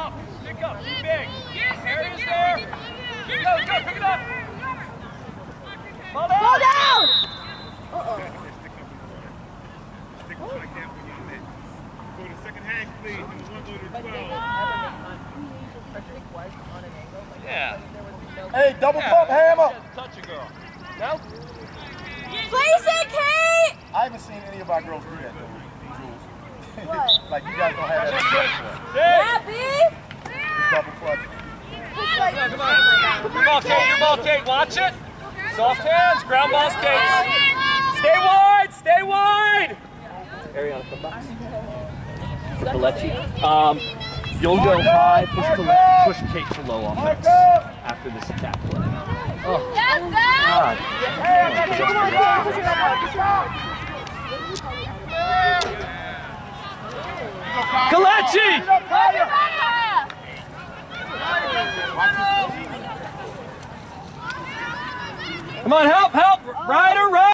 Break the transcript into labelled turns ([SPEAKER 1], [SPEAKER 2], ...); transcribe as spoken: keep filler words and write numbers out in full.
[SPEAKER 1] up, stick up, be big. Area's there. Go, go, pick it up. Ball down.
[SPEAKER 2] Ball down.
[SPEAKER 3] Uh-oh. Stick like that when you're in it. Go to the second half, please. And the one go to the twelve.
[SPEAKER 1] Yeah.
[SPEAKER 4] Hey, double
[SPEAKER 1] yeah.
[SPEAKER 4] pump hammer.
[SPEAKER 1] Touch a girl. No?
[SPEAKER 2] Place it, Kate.
[SPEAKER 4] I haven't seen any of our girls do that though, Jules.
[SPEAKER 2] What?
[SPEAKER 4] Like you guys don't have that.
[SPEAKER 2] Yeah, B.
[SPEAKER 4] Double clutch.
[SPEAKER 2] It's like,
[SPEAKER 1] Come on, your ball, Kate, your ball, Kate. Watch it. Soft hands, ground balls, Kate. Stay wide, stay wide. Ariana, come back. Kalechi. Um, you'll go high, push, Kale push Kate to low offense after this attack play. Oh, God. Kalechi! Come on, help, help! Ryder, Ryder!